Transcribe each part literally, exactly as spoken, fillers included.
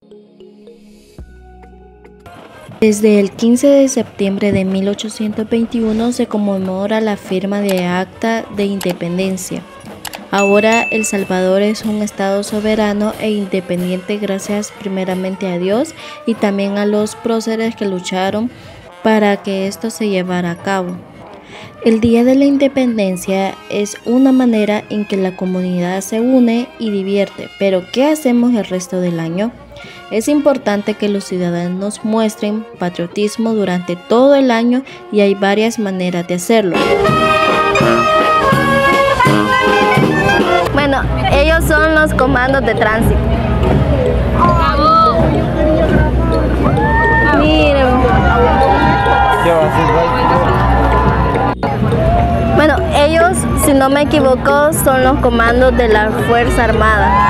Desde el quince de septiembre de mil ochocientos veintiuno se conmemora la firma de Acta de Independencia. Ahora El Salvador es un estado soberano e independiente gracias primeramente a Dios y también a los próceres que lucharon para que esto se llevara a cabo. El Día de la Independencia es una manera en que la comunidad se une y divierte, pero ¿qué hacemos el resto del año? Es importante que los ciudadanos muestren patriotismo durante todo el año y hay varias maneras de hacerlo. Bueno, ellos son los comandos de tránsito. Miren. Bueno, ellos, si no me equivoco, son los comandos de la Fuerza Armada.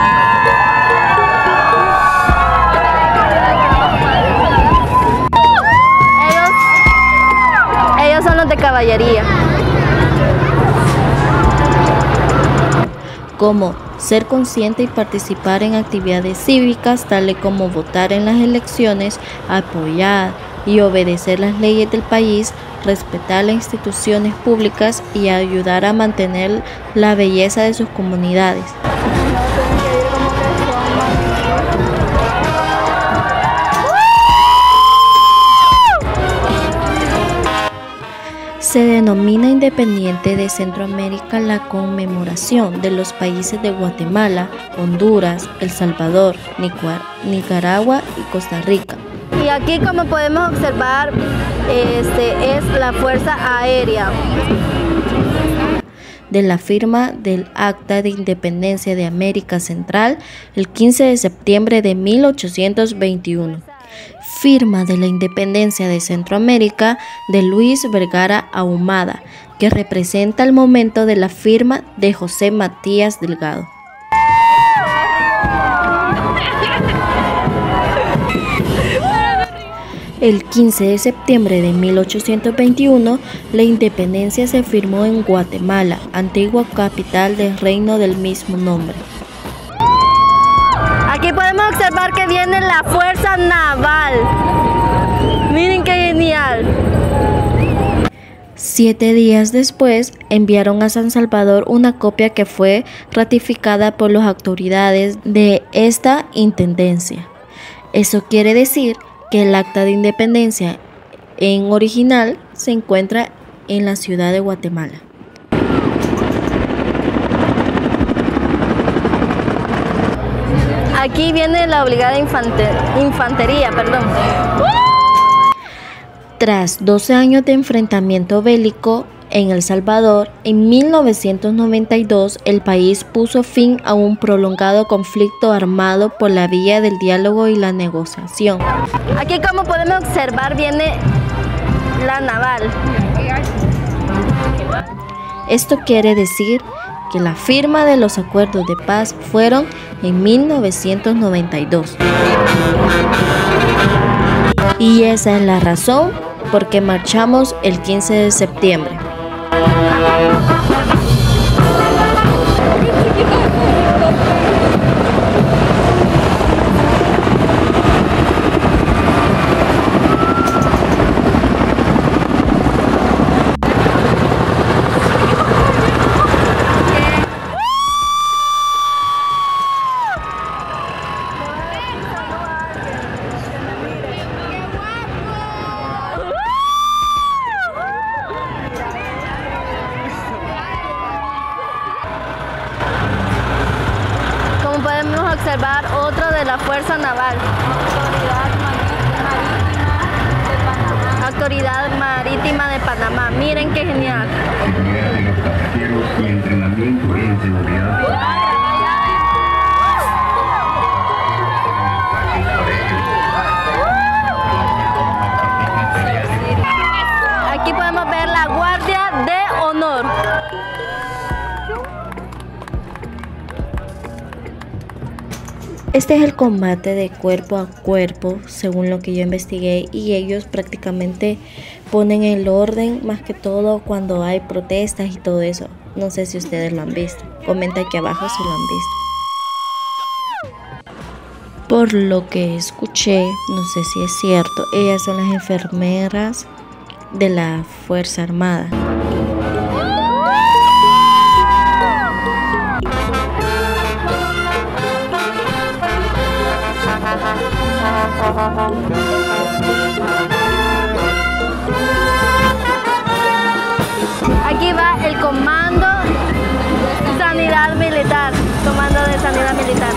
Ellos, ellos son los de caballería. Como ser consciente y participar en actividades cívicas, tales como votar en las elecciones, apoyar y obedecer las leyes del país, respetar las instituciones públicas y ayudar a mantener la belleza de sus comunidades. Se denomina Independiente de Centroamérica la conmemoración de los países de Guatemala, Honduras, El Salvador, Nicaragua y Costa Rica. Y aquí, como podemos observar, este, es la Fuerza Aérea. De la firma del Acta de Independencia de América Central el quince de septiembre de mil ochocientos veintiuno. Firma de la Independencia de Centroamérica de Luis Vergara Ahumada, que representa el momento de la firma de José Matías Delgado. El quince de septiembre de mil ochocientos veintiuno, la independencia se firmó en Guatemala, antigua capital del reino del mismo nombre. Aquí podemos observar que viene la Fuerza Naval. Miren qué genial. Siete días después, enviaron a San Salvador una copia que fue ratificada por las autoridades de esta intendencia. Eso quiere decir que el Acta de Independencia en original se encuentra en la ciudad de Guatemala. Aquí viene la obligada infante, infantería, perdón. Tras doce años de enfrentamiento bélico en El Salvador, en mil novecientos noventa y dos el país puso fin a un prolongado conflicto armado por la vía del diálogo y la negociación. Aquí, como podemos observar, viene la naval. Esto quiere decir que la firma de los acuerdos de paz fueron en mil novecientos noventa y dos. Y esa es la razón por qué marchamos el quince de septiembre. Podemos observar otro de la Fuerza Naval. Autoridad Marítima de Panamá. Miren qué genial. Seguridad de los pasajeros y entrenamiento en seguridad. Aquí podemos ver la Guardia de Honor. Este es el combate de cuerpo a cuerpo, según lo que yo investigué, y ellos prácticamente ponen el orden más que todo cuando hay protestas y todo eso. No sé si ustedes lo han visto. Comenta aquí abajo si lo han visto. Por lo que escuché, no sé si es cierto, ellas son las enfermeras de la Fuerza Armada. Aquí va el comando Sanidad Militar, comando de Sanidad Militar.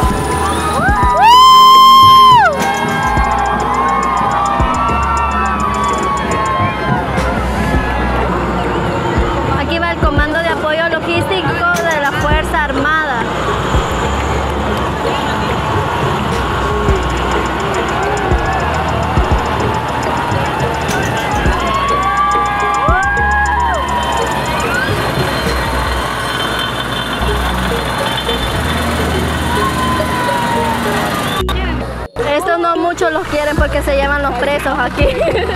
Aquí va el comando de apoyo logístico de la Fuerza Armada. Estos no muchos los quieren porque se llevan los presos aquí.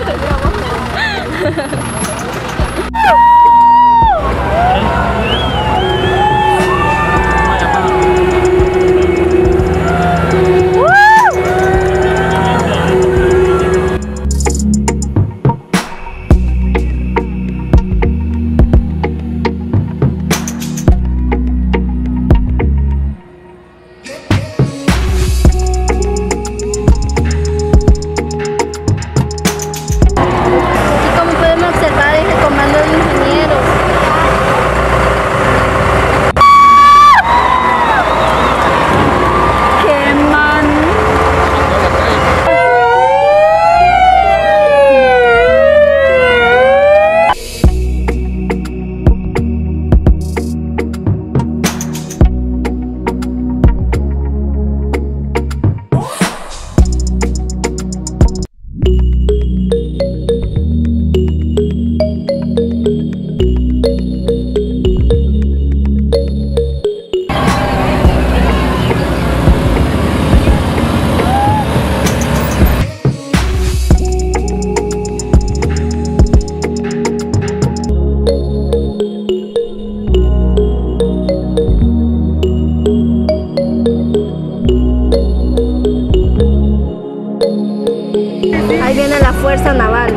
Ahí viene la Fuerza Naval.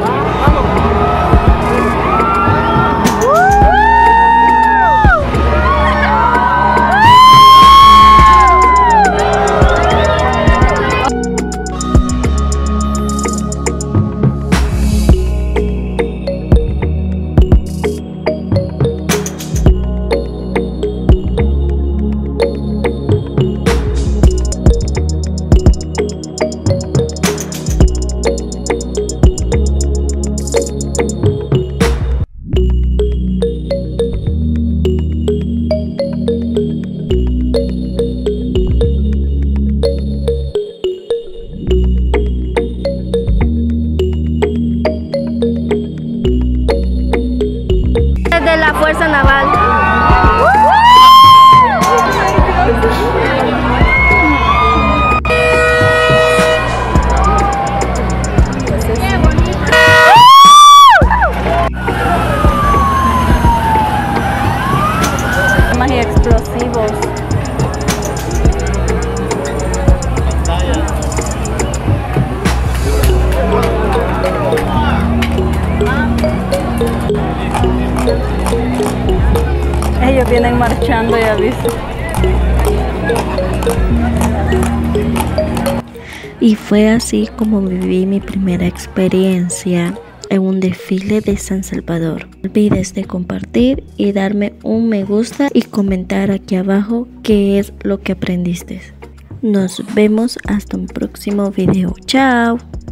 De la Fuerza Naval. Más y explosivos. Ellos vienen marchando, ya viste. Y fue así como viví mi primera experiencia en un desfile de San Salvador. No olvides de compartir y darme un me gusta y comentar aquí abajo qué es lo que aprendiste. Nos vemos hasta un próximo video. Chao.